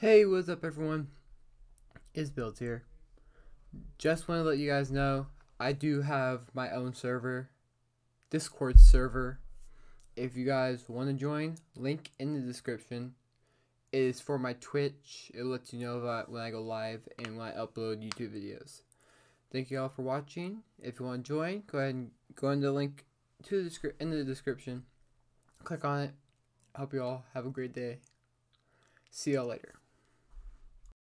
Hey, what's up everyone? It's Builds here. Just want to let you guys know I do have my own server, Discord server. If you guys want to join, link in the description. It is for my Twitch. It lets you know that when I go live and when I upload YouTube videos. Thank you all for watching. If you want to join, go ahead and go in the link to in the description. Click on it. I hope you all have a great day. See y'all later.